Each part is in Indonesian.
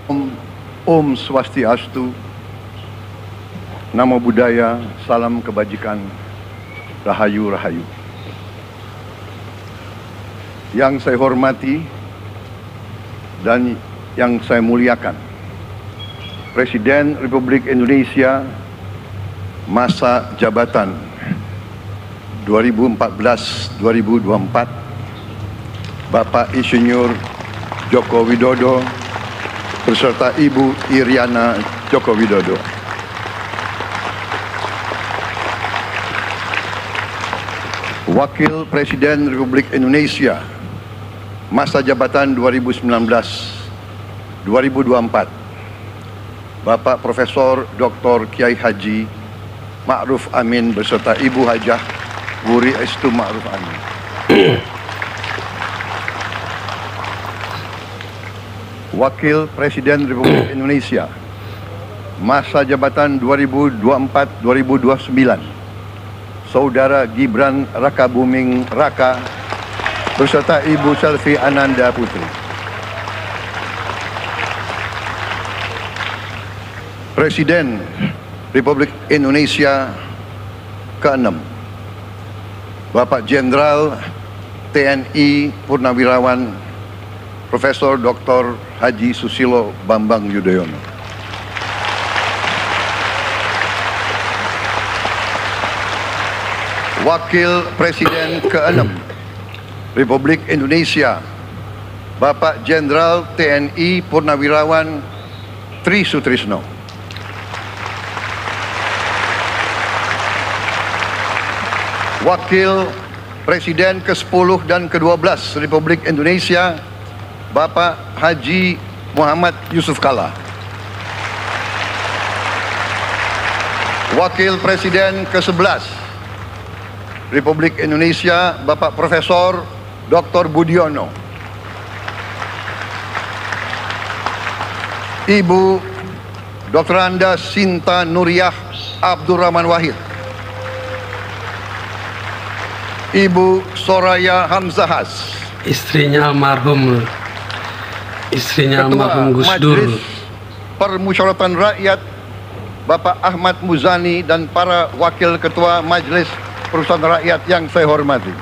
Om Swastiastu, Namo Buddhaya, salam kebajikan, Rahayu Rahayu. Yang saya hormati dan yang saya muliakan, Presiden Republik Indonesia masa jabatan 2014-2024, Bapak Insinyur Joko Widodo beserta Ibu Iriana Joko Widodo. Wakil Presiden Republik Indonesia masa jabatan 2019-2024, Bapak Profesor Dr. Kiai Haji Ma'ruf Amin beserta Ibu Hajah Wuri Estu Ma'ruf Amin. Wakil Presiden Republik Indonesia masa jabatan 2024-2029, Saudara Gibran Rakabuming Raka beserta Ibu Selvi Ananda Putri. Presiden Republik Indonesia ke-6, Bapak Jenderal TNI Purnawirawan Profesor Dr. Haji Susilo Bambang Yudhoyono. Wakil Presiden ke-6 Republik Indonesia, Bapak Jenderal TNI Purnawirawan Tri Sutrisno. Wakil Presiden ke-10 dan ke-12 Republik Indonesia, Bapak Haji Muhammad Yusuf Kalla. Wakil Presiden ke-11 Republik Indonesia, Bapak Profesor Dr. Budiono. Ibu Dr. Anda Sinta Nuriyah Abdurrahman Wahid. Ibu Soraya Hamzahas, istrinya almarhum Gus Dur. Majelis Permusyawaratan Rakyat Bapak Ahmad Muzani dan para wakil ketua Majelis Permusyawaratan Rakyat yang saya hormati.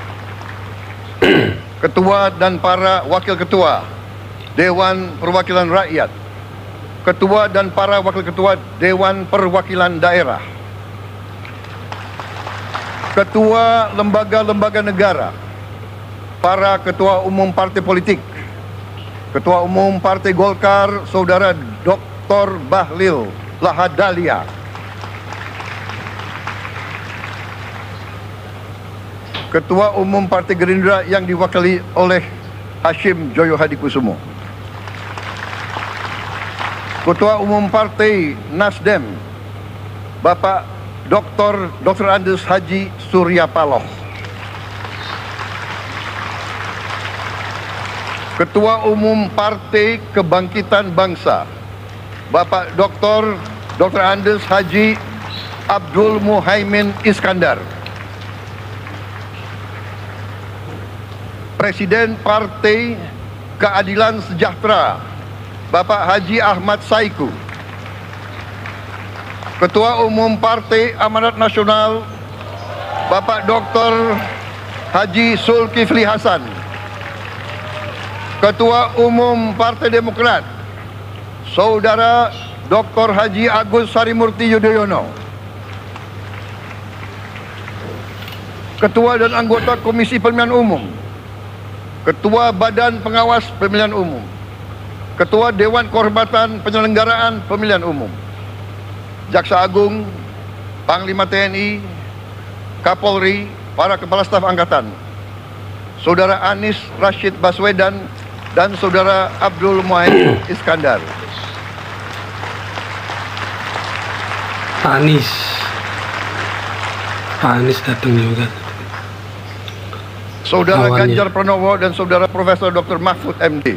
Ketua dan para wakil ketua Dewan Perwakilan Rakyat, ketua dan para wakil ketua Dewan Perwakilan Daerah, ketua lembaga-lembaga negara, para ketua umum partai politik, Ketua Umum Partai Golkar, Saudara Dr. Bahlil Lahadalia, Ketua Umum Partai Gerindra yang diwakili oleh Hashim Joyo Hadikusumo, Ketua Umum Partai Nasdem, Bapak Dr. Andes Haji Surya Paloh, Ketua Umum Partai Kebangkitan Bangsa, Bapak Dr. Andes Haji Abdul Muhaimin Iskandar, Presiden Partai Keadilan Sejahtera, Bapak Haji Ahmad Saiku, Ketua Umum Partai Amanat Nasional, Bapak Dr. Haji Zulkifli Hasan, Ketua Umum Partai Demokrat, Saudara Dr. Haji Agus Harimurti Yudhoyono, Ketua dan anggota Komisi Pemilihan Umum, Ketua Badan Pengawas Pemilihan Umum, Ketua Dewan Kehormatan Penyelenggaraan Pemilihan Umum, Jaksa Agung, Panglima TNI, Kapolri, para Kepala Staf Angkatan, Saudara Anies Rashid Baswedan, dan Saudara Abdul Muhaimin Iskandar. Anies datang juga. Saudara Ganjar Pranowo dan Saudara Profesor Dr. Mahfud MD.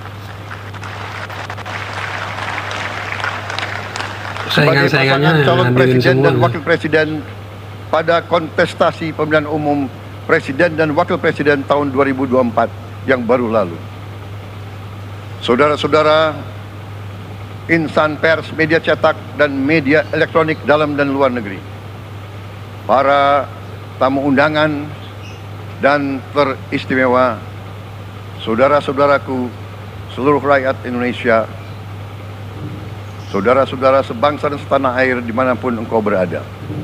Sebagai pasangan calon presiden dan wakil presiden pada kontestasi pemilihan umum presiden dan wakil presiden tahun 2024 yang baru lalu. Saudara-saudara, insan pers, media cetak, dan media elektronik dalam dan luar negeri, para tamu undangan dan teristimewa, saudara-saudaraku, seluruh rakyat Indonesia, saudara-saudara sebangsa dan setanah air dimanapun engkau berada.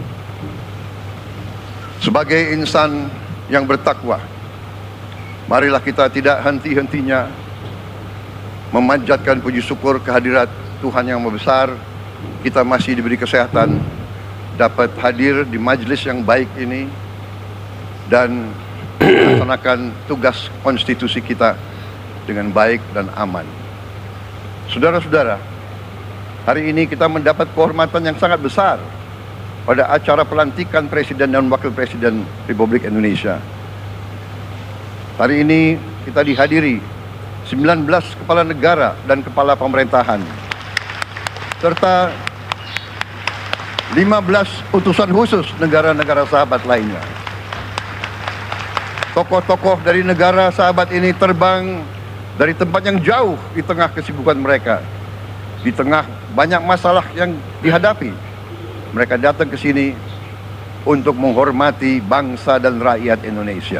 Sebagai insan yang bertakwa, marilah kita tidak henti-hentinya memanjatkan puji syukur kehadirat Tuhan yang Maha Besar. Kita masih diberi kesehatan, dapat hadir di majelis yang baik ini dan melaksanakan tugas konstitusi kita dengan baik dan aman. Saudara-saudara, hari ini kita mendapat kehormatan yang sangat besar pada acara pelantikan Presiden dan Wakil Presiden Republik Indonesia. Hari ini kita dihadiri 19 kepala negara dan kepala pemerintahan, serta 15 utusan khusus negara-negara sahabat lainnya. Tokoh-tokoh dari negara sahabat ini terbang dari tempat yang jauh di tengah kesibukan mereka, di tengah banyak masalah yang dihadapi. Mereka datang ke sini untuk menghormati bangsa dan rakyat Indonesia.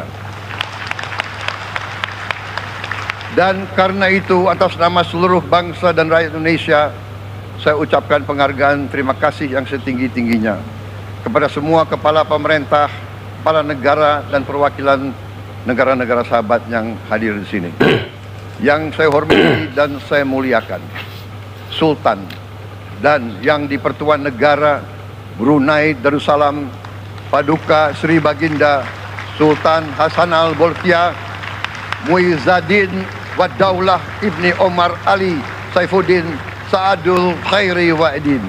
Dan karena itu, atas nama seluruh bangsa dan rakyat Indonesia, saya ucapkan penghargaan terima kasih yang setinggi-tingginya kepada semua kepala pemerintah, kepala negara, dan perwakilan negara-negara sahabat yang hadir di sini. Yang saya hormati dan saya muliakan, Sultan dan yang di Pertuan Negara Brunei Darussalam Paduka Sri Baginda Sultan Hassanal Bolkiah Muizzaddin Wadaulah Ibni Omar Ali Saifuddin Saadul Khairi Wa'idin.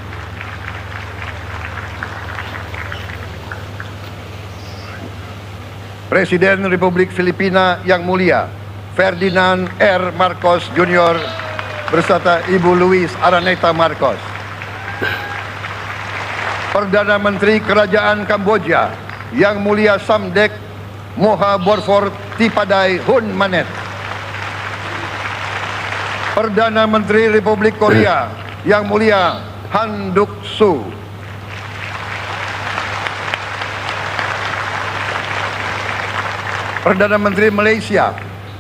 Presiden Republik Filipina yang mulia Ferdinand R. Marcos Jr. beserta Ibu Luis Araneta Marcos. Perdana Menteri Kerajaan Kamboja yang mulia Samdech Moha Borfor Tipadai Hun Manet. Perdana Menteri Republik Korea yang mulia Han Duck-soo. Perdana Menteri Malaysia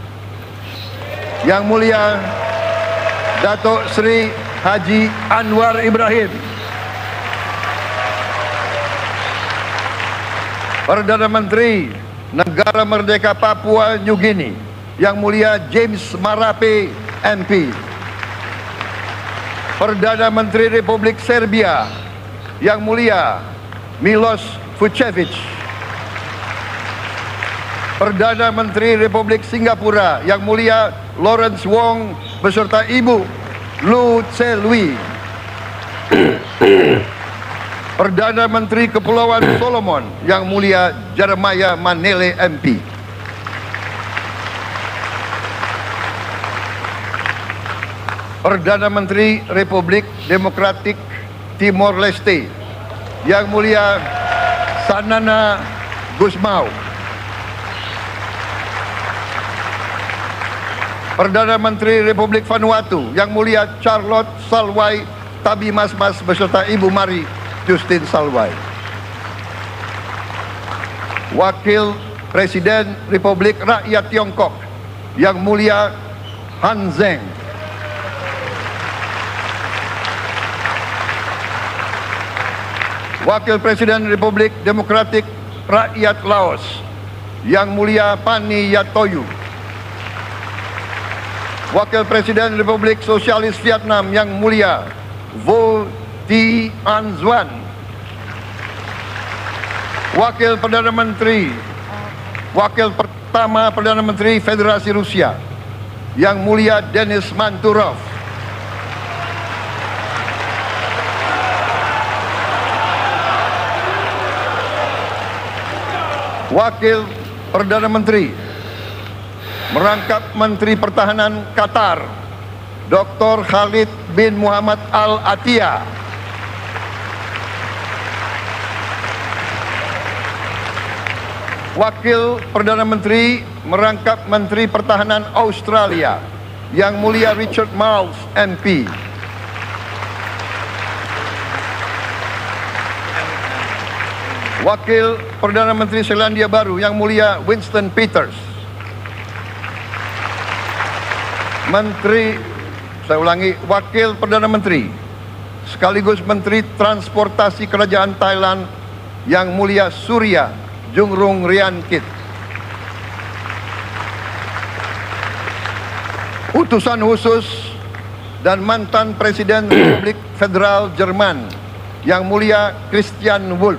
yang mulia Datuk Seri Haji Anwar Ibrahim. Perdana Menteri Negara Merdeka Papua New Guinea yang mulia James Marape MP. Perdana Menteri Republik Serbia yang mulia Milos Vucevic. Perdana Menteri Republik Singapura yang mulia Lawrence Wong beserta Ibu Lu Tse Lui. Perdana Menteri Kepulauan Solomon yang mulia Jeremiah Manele MP. Perdana Menteri Republik Demokratik Timor Leste yang mulia Sanana Gusmao. Perdana Menteri Republik Vanuatu yang mulia Charlotte Salwai Tabimasmas beserta Ibu Mari Justin Salwai. Wakil Presiden Republik Rakyat Tiongkok yang mulia Han Zheng. Wakil Presiden Republik Demokratik Rakyat Laos yang mulia Pani Yatoyu. Wakil Presiden Republik Sosialis Vietnam yang mulia Vo Thi An Xuan. Wakil pertama Perdana Menteri Federasi Rusia yang mulia Denis Manturov. Wakil Perdana Menteri merangkap Menteri Pertahanan Qatar Dr. Khalid bin Muhammad Al Attiyah. Wakil Perdana Menteri merangkap Menteri Pertahanan Australia yang mulia Richard Marles MP. Wakil Perdana Menteri Selandia Baru Yang Mulia Winston Peters, Wakil Perdana Menteri sekaligus Menteri Transportasi Kerajaan Thailand Yang Mulia Surya Jungrung Riankit, Utusan khusus dan mantan Presiden Republik Federal Jerman Yang Mulia Christian Wulff,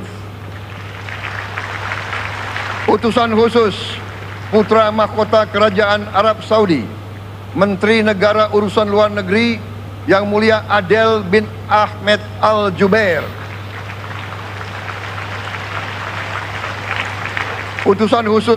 Utusan khusus Putra Mahkota Kerajaan Arab Saudi, Menteri Negara Urusan Luar Negeri Yang Mulia Adel bin Ahmed Al Jubair, Utusan khusus.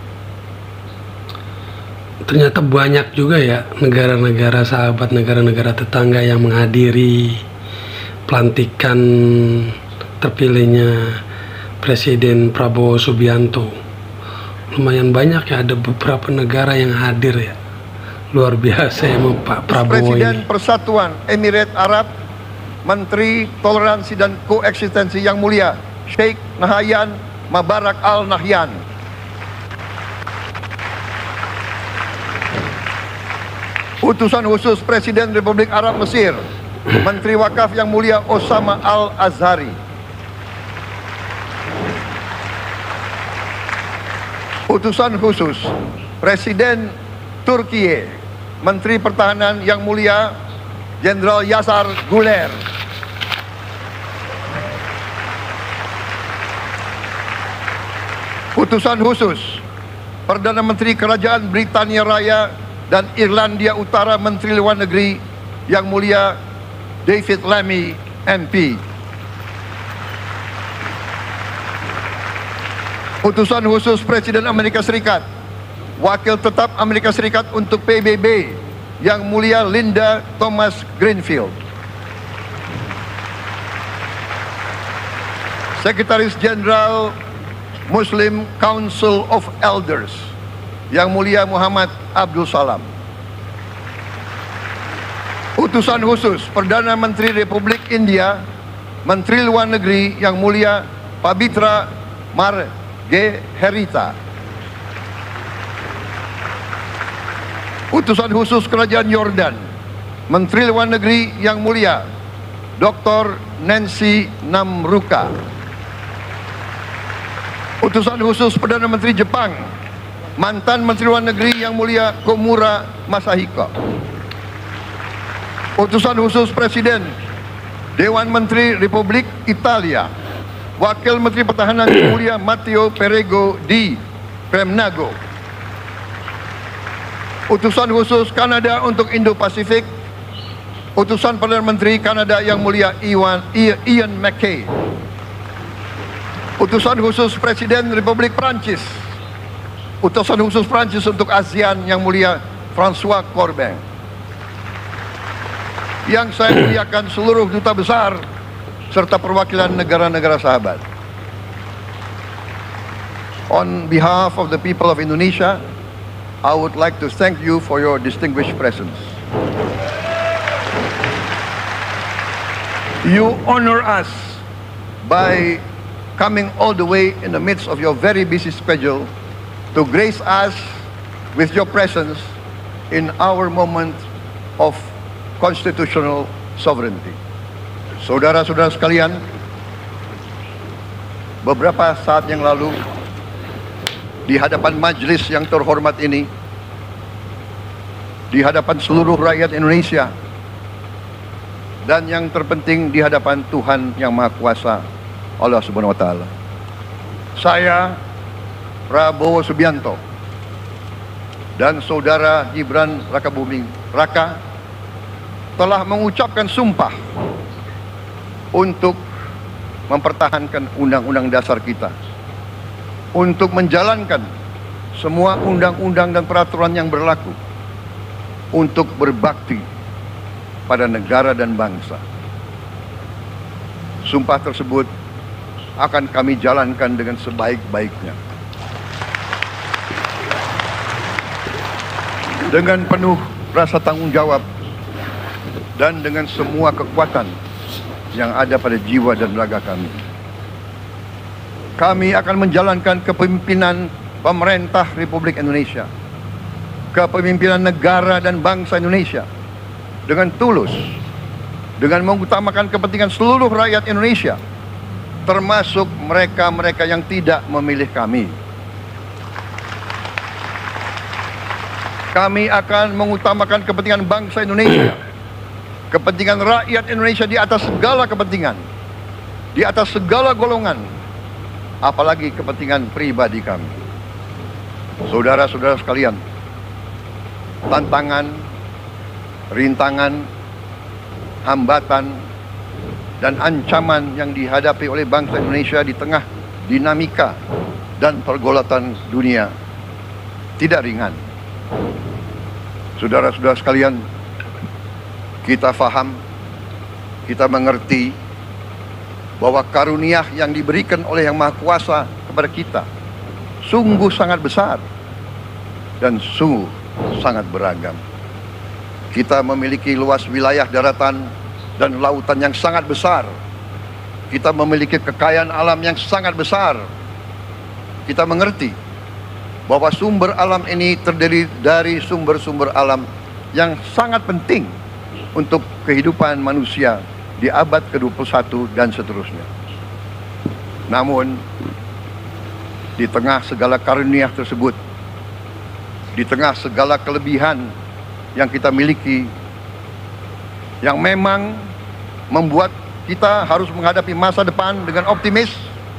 Ternyata banyak juga ya negara-negara sahabat, negara-negara tetangga yang menghadiri pelantikan terpilihnya Presiden Prabowo Subianto. Lumayan banyak ya, ada beberapa negara yang hadir ya. Luar biasa ya Pak Prabowo Presiden ini. Persatuan Emirat Arab, Menteri Toleransi dan Koeksistensi Yang Mulia Sheikh Nahyan Mubarak Al Nahyan, Utusan khusus Presiden Republik Arab Mesir, Menteri Wakaf Yang Mulia Osama Al Azhari, Utusan khusus Presiden Turki, Menteri Pertahanan Yang Mulia Jenderal Yasar Guler, Utusan khusus Perdana Menteri Kerajaan Britania Raya dan Irlandia Utara Menteri Luar Negeri Yang Mulia David Lammy MP, Utusan khusus Presiden Amerika Serikat, Wakil Tetap Amerika Serikat untuk PBB Yang Mulia Linda Thomas Greenfield, Sekretaris Jenderal Muslim Council of Elders Yang Mulia Muhammad Abdul Salam, Utusan khusus Perdana Menteri Republik India, Menteri Luar Negeri Yang Mulia Pabitra Margherita, Utusan khusus Kerajaan Yordan, Menteri Luar Negeri Yang Mulia Dr. Nancy Namruka, Utusan khusus Perdana Menteri Jepang, mantan Menteri Luar Negeri Yang Mulia Komura Masahiko, Utusan khusus Presiden Dewan Menteri Republik Italia, Wakil Menteri Pertahanan Yang Mulia Matteo Perego di Premnago, Utusan khusus Kanada untuk Indo-Pasifik, Utusan Perdana Menteri Kanada Yang Mulia Ian MacKay, Utusan khusus Presiden Republik Prancis, Utusan khusus Prancis untuk ASEAN Yang Mulia François Corbin. Yang saya muliakan seluruh duta besar serta perwakilan negara-negara sahabat. On behalf of the people of Indonesia, I would like to thank you for your distinguished presence. You honor us by coming all the way in the midst of your very busy schedule to grace us with your presence in our moment of constitutional sovereignty. Saudara-saudara sekalian, beberapa saat yang lalu di hadapan majelis yang terhormat ini, di hadapan seluruh rakyat Indonesia, dan yang terpenting di hadapan Tuhan Yang Maha Kuasa, Allah Subhanahu wa Ta'ala, saya Prabowo Subianto dan saudara Gibran Rakabuming Raka telah mengucapkan sumpah untuk mempertahankan undang-undang dasar kita, untuk menjalankan semua undang-undang dan peraturan yang berlaku, untuk berbakti pada negara dan bangsa. Sumpah tersebut akan kami jalankan dengan sebaik-baiknya, dengan penuh rasa tanggung jawab dan dengan semua kekuatan yang ada pada jiwa dan raga kami. kami akan menjalankan kepemimpinan pemerintah Republik Indonesia, kepemimpinan negara dan bangsa Indonesia dengan tulus, dengan mengutamakan kepentingan seluruh rakyat Indonesia, termasuk mereka-mereka yang tidak memilih kami. Kami akan mengutamakan kepentingan bangsa Indonesia, kepentingan rakyat Indonesia di atas segala kepentingan, di atas segala golongan, apalagi kepentingan pribadi kami. Saudara-saudara sekalian, tantangan, rintangan, hambatan, dan ancaman yang dihadapi oleh bangsa Indonesia di tengah dinamika dan pergolatan dunia tidak ringan. Saudara-saudara sekalian, kita faham, kita mengerti bahwa karunia yang diberikan oleh Yang Maha Kuasa kepada kita sungguh sangat besar dan sungguh sangat beragam. Kita memiliki luas wilayah daratan dan lautan yang sangat besar. Kita memiliki kekayaan alam yang sangat besar. Kita mengerti bahwa sumber alam ini terdiri dari sumber-sumber alam yang sangat penting untuk kehidupan manusia di abad ke-21 dan seterusnya. Namun, di tengah segala karunia tersebut, di tengah segala kelebihan yang kita miliki, yang memang membuat kita harus menghadapi masa depan dengan optimis,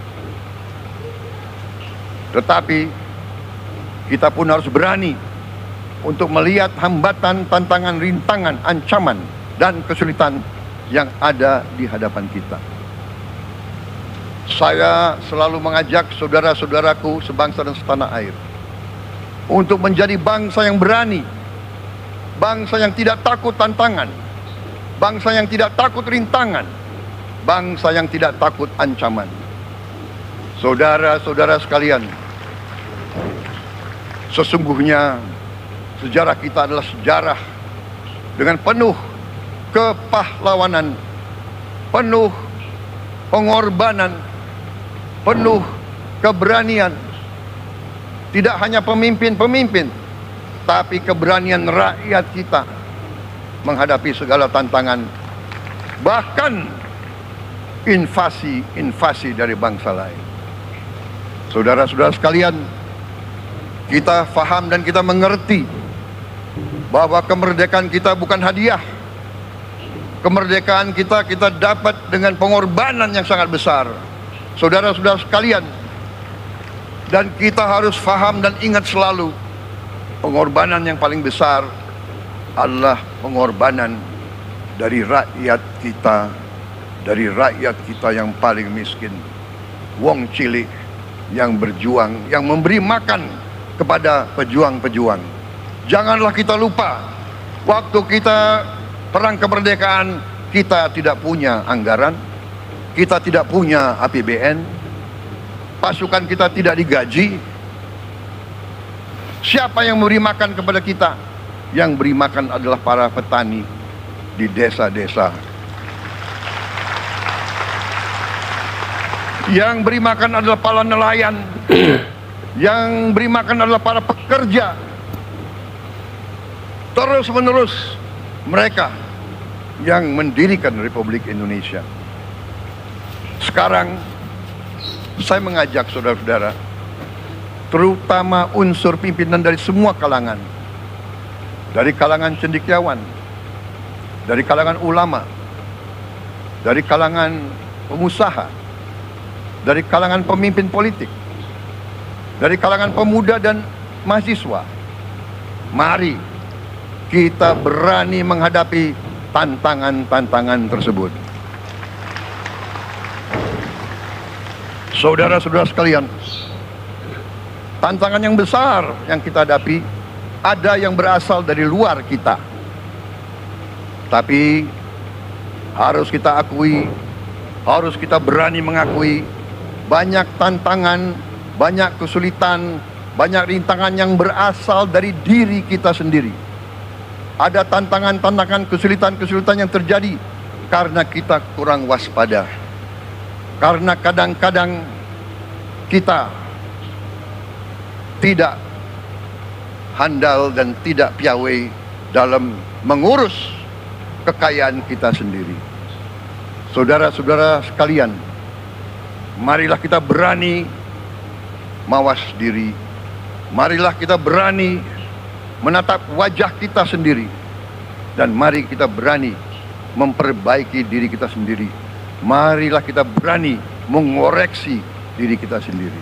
tetapi kita pun harus berani untuk melihat hambatan, tantangan, rintangan, ancaman, dan kesulitan yang ada di hadapan kita. Saya selalu mengajak saudara-saudaraku sebangsa dan setanah air untuk menjadi bangsa yang berani, bangsa yang tidak takut tantangan, bangsa yang tidak takut rintangan, bangsa yang tidak takut ancaman. Saudara-saudara sekalian, sesungguhnya sejarah kita adalah sejarah dengan penuh kepahlawanan, penuh pengorbanan, penuh keberanian. Tidak hanya pemimpin-pemimpin, tapi keberanian rakyat kita menghadapi segala tantangan, bahkan invasi-invasi dari bangsa lain. Saudara-saudara sekalian, kita faham dan kita mengerti bahwa kemerdekaan kita bukan hadiah. Kemerdekaan kita dapat dengan pengorbanan yang sangat besar. Saudara-saudara sekalian, dan kita harus faham dan ingat selalu, pengorbanan yang paling besar adalah pengorbanan dari rakyat kita yang paling miskin, wong cilik yang berjuang, yang memberi makan kepada pejuang-pejuang. Janganlah kita lupa, waktu kita perang kemerdekaan, kita tidak punya anggaran, kita tidak punya APBN, pasukan kita tidak digaji. Siapa yang memberi makan kepada kita? Yang beri makan adalah para petani di desa-desa. Yang beri makan adalah para nelayan. Yang beri makan adalah para pekerja. Terus-menerus mereka yang mendirikan Republik Indonesia. Sekarang saya mengajak saudara-saudara, terutama unsur pimpinan dari semua kalangan, dari kalangan cendekiawan, dari kalangan ulama, dari kalangan pengusaha, dari kalangan pemimpin politik, dari kalangan pemuda dan mahasiswa. Mari kita berani menghadapi tantangan-tantangan tersebut. Saudara-saudara sekalian, tantangan yang besar yang kita hadapi ada yang berasal dari luar kita, tapi harus kita akui, harus kita berani mengakui, banyak tantangan, banyak kesulitan, banyak rintangan yang berasal dari diri kita sendiri. Ada tantangan-tantangan, kesulitan-kesulitan yang terjadi karena kita kurang waspada, karena kadang-kadang kita tidak handal dan tidak piawai dalam mengurus kekayaan kita sendiri. Saudara-saudara sekalian, marilah kita berani mawas diri. Marilah kita berani menatap wajah kita sendiri. Dan mari kita berani memperbaiki diri kita sendiri. Marilah kita berani mengoreksi diri kita sendiri.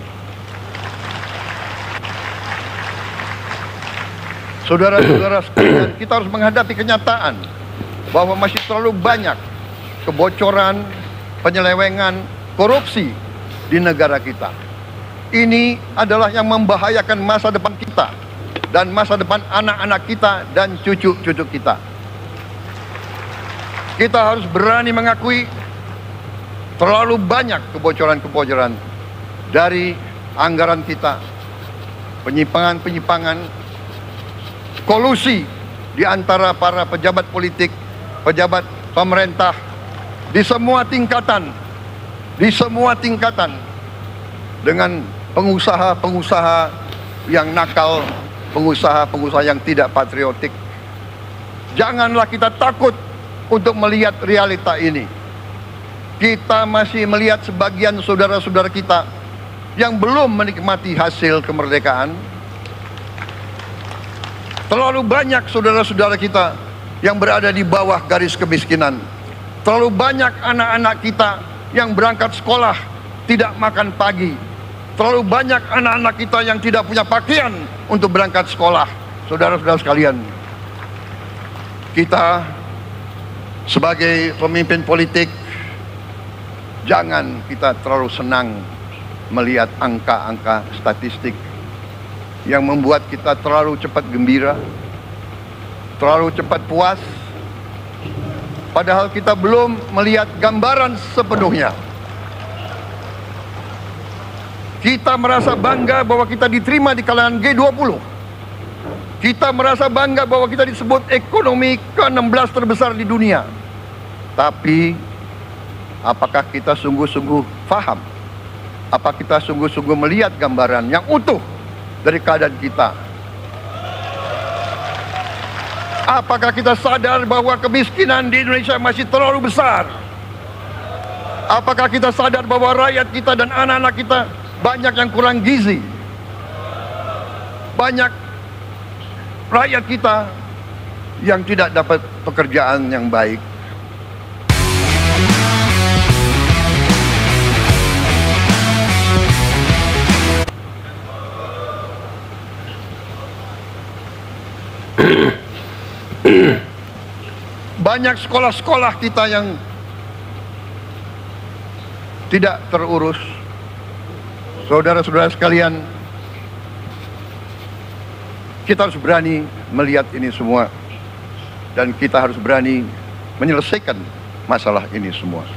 Saudara-saudara sekalian, kita harus menghadapi kenyataan bahwa masih terlalu banyak kebocoran, penyelewengan, korupsi di negara kita. Ini adalah yang membahayakan masa depan kita dan masa depan anak-anak kita dan cucu-cucu kita. Kita harus berani mengakui terlalu banyak kebocoran-kebocoran dari anggaran kita, penyimpangan-penyimpangan, kolusi di antara para pejabat politik, pejabat pemerintah di semua tingkatan, dengan pengusaha-pengusaha yang nakal, pengusaha-pengusaha yang tidak patriotik. Janganlah kita takut untuk melihat realita ini. Kita masih melihat sebagian saudara-saudara kita yang belum menikmati hasil kemerdekaan. Terlalu banyak saudara-saudara kita yang berada di bawah garis kemiskinan. Terlalu banyak anak-anak kita yang berangkat sekolah tidak makan pagi. Terlalu banyak anak-anak kita yang tidak punya pakaian untuk berangkat sekolah. Saudara-saudara sekalian, kita sebagai pemimpin politik, jangan kita terlalu senang melihat angka-angka statistik yang membuat kita terlalu cepat gembira, terlalu cepat puas, padahal kita belum melihat gambaran sepenuhnya. Kita merasa bangga bahwa kita diterima di kalangan G20. Kita merasa bangga bahwa kita disebut ekonomi ke-16 terbesar di dunia. Tapi apakah kita sungguh-sungguh faham? Apa kita sungguh-sungguh melihat gambaran yang utuh dari keadaan kita? Apakah kita sadar bahwa kemiskinan di Indonesia masih terlalu besar? Apakah kita sadar bahwa rakyat kita dan anak-anak kita banyak yang kurang gizi? Banyak rakyat kita yang tidak dapat pekerjaan yang baik. Banyak sekolah-sekolah kita yang tidak terurus. Saudara-saudara sekalian, kita harus berani melihat ini semua, dan kita harus berani menyelesaikan masalah ini semua.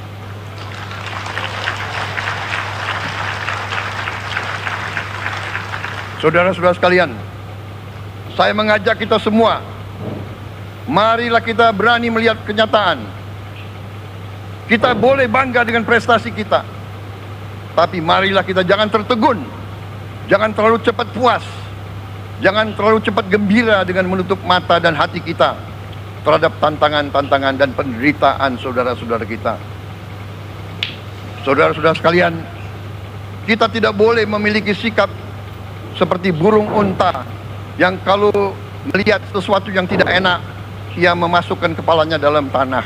Saudara-saudara sekalian, saya mengajak kita semua, marilah kita berani melihat kenyataan. Kita boleh bangga dengan prestasi kita, tapi marilah kita jangan tertegun, jangan terlalu cepat puas, jangan terlalu cepat gembira dengan menutup mata dan hati kita terhadap tantangan-tantangan dan penderitaan saudara-saudara kita. Saudara-saudara sekalian, kita tidak boleh memiliki sikap seperti burung unta yang kalau melihat sesuatu yang tidak enak, ia memasukkan kepalanya dalam tanah.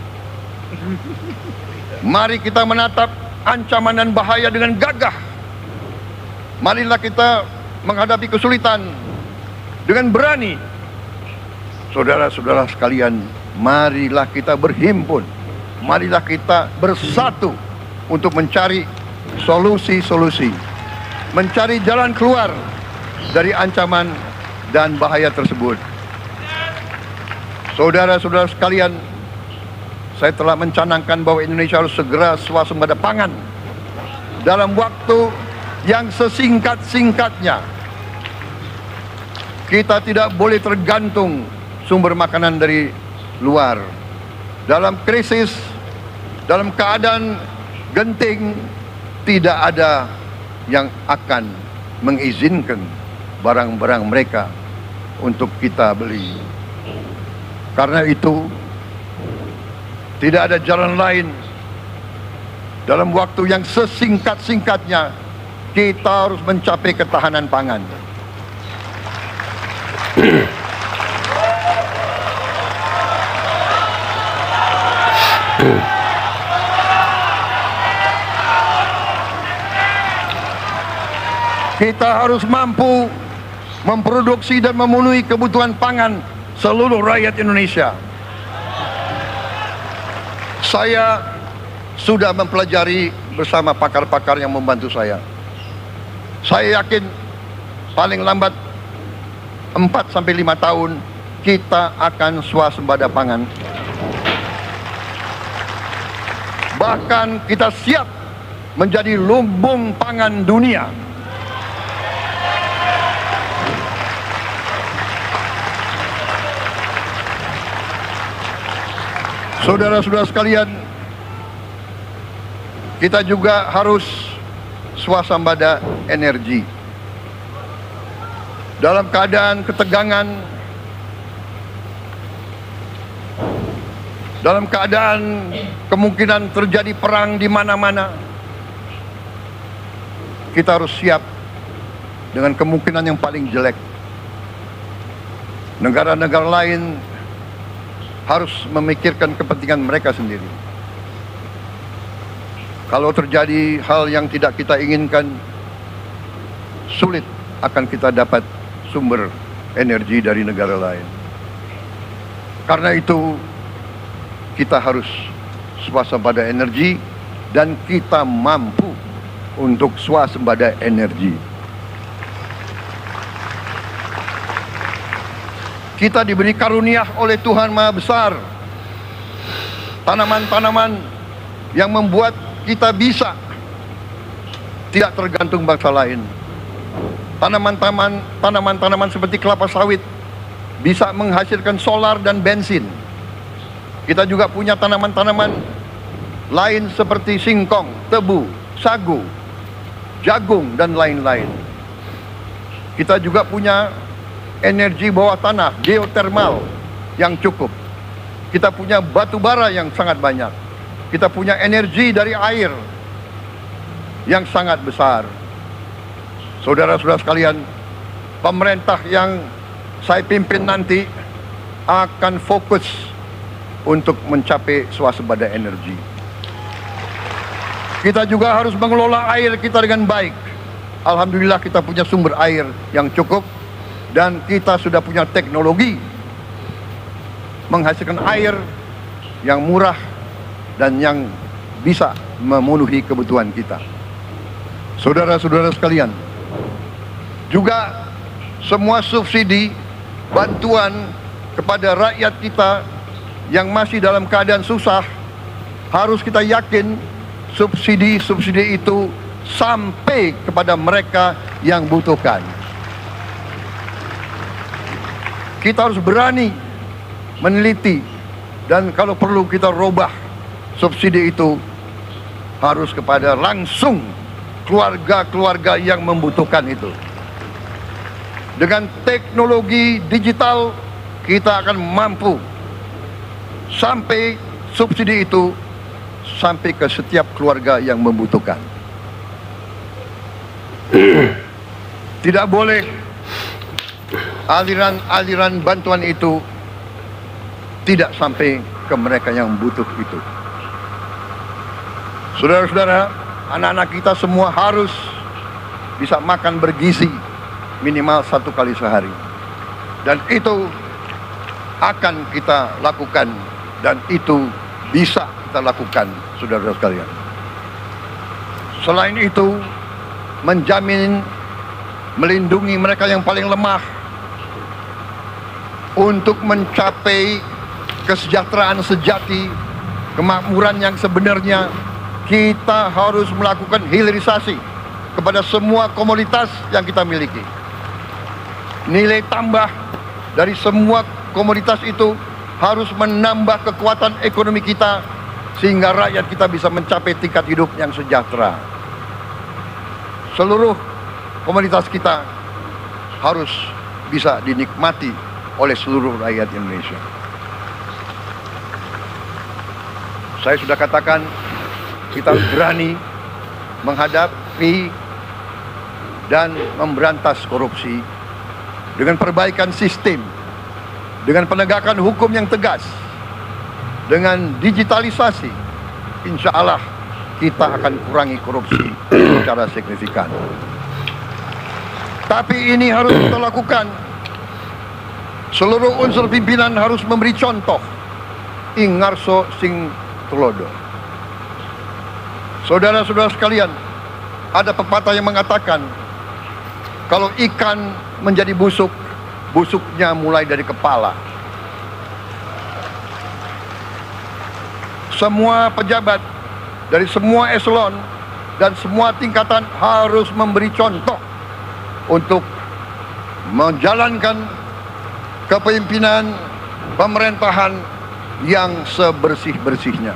Mari kita menatap ancaman dan bahaya dengan gagah. Marilah kita menghadapi kesulitan dengan berani. Saudara-saudara sekalian, marilah kita berhimpun, marilah kita bersatu untuk mencari solusi-solusi, mencari jalan keluar dari ancaman dan bahaya tersebut. Saudara-saudara sekalian, saya telah mencanangkan bahwa Indonesia harus segera swasembada pangan dalam waktu yang sesingkat-singkatnya. Kita tidak boleh tergantung sumber makanan dari luar. Dalam krisis, dalam keadaan genting, tidak ada yang akan mengizinkan barang-barang mereka untuk kita beli. Karena itu, tidak ada jalan lain. Dalam waktu yang sesingkat-singkatnya, kita harus mencapai ketahanan pangan. Kita harus mampu memproduksi dan memenuhi kebutuhan pangan seluruh rakyat Indonesia. Saya sudah mempelajari bersama pakar-pakar yang membantu saya. Saya yakin paling lambat 4 sampai 5 tahun kita akan swasembada pangan. Bahkan kita siap menjadi lumbung pangan dunia. Saudara-saudara sekalian, kita juga harus swasembada energi. Dalam keadaan ketegangan, dalam keadaan kemungkinan terjadi perang di mana-mana, kita harus siap dengan kemungkinan yang paling jelek. Negara-negara lain harus memikirkan kepentingan mereka sendiri. Kalau terjadi hal yang tidak kita inginkan, sulit akan kita dapat sumber energi dari negara lain. Karena itu, kita harus swasembada energi dan kita mampu untuk swasembada energi. Kita diberi karunia oleh Tuhan Maha Besar tanaman-tanaman yang membuat kita bisa tidak tergantung bangsa lain. Tanaman-tanaman seperti kelapa sawit bisa menghasilkan solar dan bensin. Kita juga punya tanaman-tanaman lain seperti singkong, tebu, sagu, jagung, dan lain-lain. Kita juga punya energi bawah tanah, geotermal yang cukup. Kita punya batu bara yang sangat banyak. Kita punya energi dari air yang sangat besar. Saudara-saudara sekalian, pemerintah yang saya pimpin nanti akan fokus untuk mencapai swasembada energi. Kita juga harus mengelola air kita dengan baik. Alhamdulillah kita punya sumber air yang cukup dan kita sudah punya teknologi menghasilkan air yang murah dan yang bisa memenuhi kebutuhan kita. Saudara-saudara sekalian, juga semua subsidi bantuan kepada rakyat kita yang masih dalam keadaan susah, harus kita yakin subsidi-subsidi itu sampai kepada mereka yang butuhkan. Kita harus berani meneliti, dan kalau perlu kita robah subsidi itu harus kepada langsung keluarga-keluarga yang membutuhkan itu. Dengan teknologi digital kita akan mampu sampai subsidi itu sampai ke setiap keluarga yang membutuhkan. Tidak boleh aliran-aliran bantuan itu tidak sampai ke mereka yang butuh itu. Saudara-saudara, anak-anak kita semua harus bisa makan bergizi minimal 1 kali sehari. Dan itu akan kita lakukan, dan itu bisa kita lakukan, saudara-saudara sekalian. Selain itu, menjamin, melindungi mereka yang paling lemah untuk mencapai kesejahteraan sejati, kemakmuran yang sebenarnya. Kita harus melakukan hilirisasi kepada semua komoditas yang kita miliki. Nilai tambah dari semua komoditas itu harus menambah kekuatan ekonomi kita sehingga rakyat kita bisa mencapai tingkat hidup yang sejahtera. seluruh komunitas kita harus bisa dinikmati oleh seluruh rakyat Indonesia. Saya sudah katakan, kita berani menghadapi dan memberantas korupsi dengan perbaikan sistem, dengan penegakan hukum yang tegas, dengan digitalisasi. Insya Allah kita akan kurangi korupsi secara signifikan. Tapi ini harus kita lakukan. Seluruh unsur pimpinan harus memberi contoh. Ing ngarso sing tulodo. Saudara-saudara sekalian, ada pepatah yang mengatakan, kalau ikan menjadi busuk, busuknya mulai dari kepala. Semua pejabat dari semua eselon dan semua tingkatan harus memberi contoh untuk menjalankan kepemimpinan pemerintahan yang sebersih-bersihnya.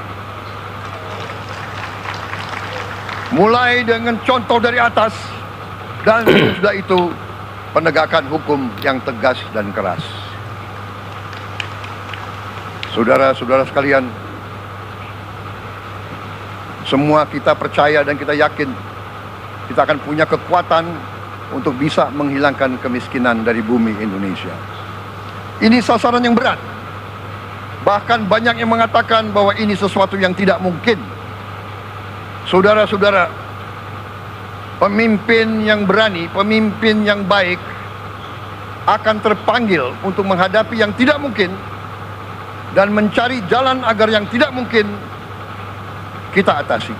Mulai dengan contoh dari atas, dan sudah itu penegakan hukum yang tegas dan keras. Saudara-saudara sekalian, semua kita percaya dan kita yakin kita akan punya kekuatan untuk bisa menghilangkan kemiskinan dari bumi Indonesia. Ini sasaran yang berat. Bahkan banyak yang mengatakan bahwa ini sesuatu yang tidak mungkin. Saudara-saudara, pemimpin yang berani, pemimpin yang baik akan terpanggil untuk menghadapi yang tidak mungkin dan mencari jalan agar yang tidak mungkin kita atasi.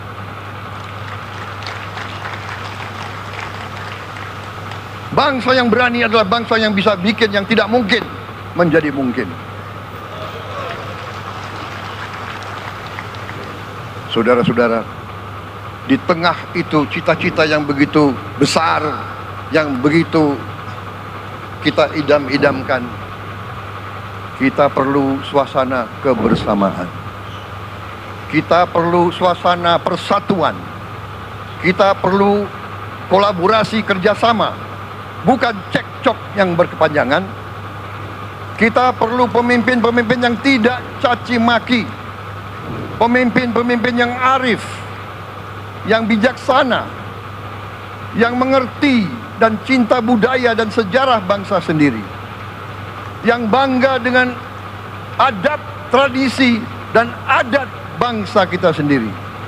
Bangsa yang berani adalah bangsa yang bisa bikin yang tidak mungkin menjadi mungkin. Saudara-saudara, di tengah itu cita-cita yang begitu besar, yang begitu kita idam-idamkan, kita perlu suasana kebersamaan. Kita perlu suasana persatuan. Kita perlu kolaborasi kerjasama, bukan cekcok yang berkepanjangan. Kita perlu pemimpin-pemimpin yang tidak caci maki, pemimpin-pemimpin yang arif, yang bijaksana, yang mengerti dan cinta budaya dan sejarah bangsa sendiri, yang bangga dengan adab, tradisi, dan adat bangsa kita sendiri.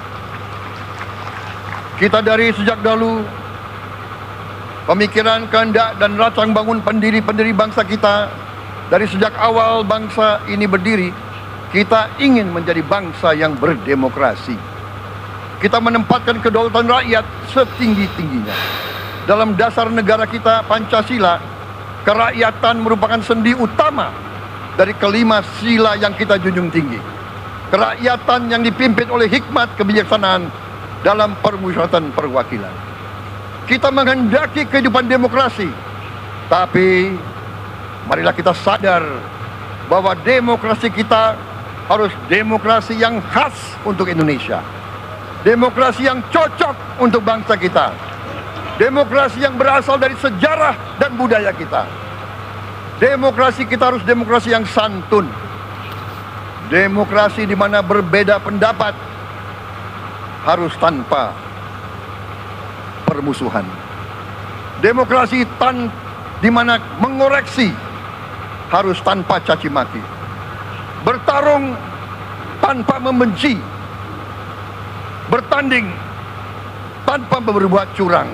Kita dari sejak dahulu, pemikiran, kehendak, dan rancang bangun pendiri-pendiri bangsa kita, dari sejak awal bangsa ini berdiri, kita ingin menjadi bangsa yang berdemokrasi. Kita menempatkan kedaulatan rakyat setinggi-tingginya. Dalam dasar negara kita, Pancasila, kerakyatan merupakan sendi utama dari kelima sila yang kita junjung tinggi. Kerakyatan yang dipimpin oleh hikmat kebijaksanaan dalam permusyawaratan perwakilan. Kita menghendaki kehidupan demokrasi, tapi marilah kita sadar bahwa demokrasi kita harus demokrasi yang khas untuk Indonesia, demokrasi yang cocok untuk bangsa kita, demokrasi yang berasal dari sejarah dan budaya kita. Demokrasi kita harus demokrasi yang santun, demokrasi di mana berbeda pendapat harus tanpa permusuhan. Demokrasi di mana mengoreksi harus tanpa caci maki. Bertarung tanpa membenci. Bertanding tanpa berbuat curang.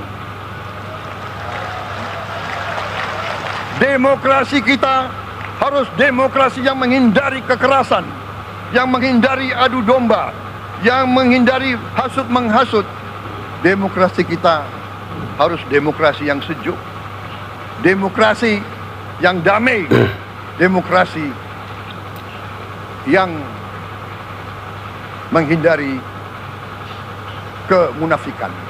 Demokrasi kita harus demokrasi yang menghindari kekerasan, yang menghindari adu domba, yang menghindari hasut menghasut. Demokrasi kita harus demokrasi yang sejuk, demokrasi yang damai, demokrasi yang menghindari kemunafikan.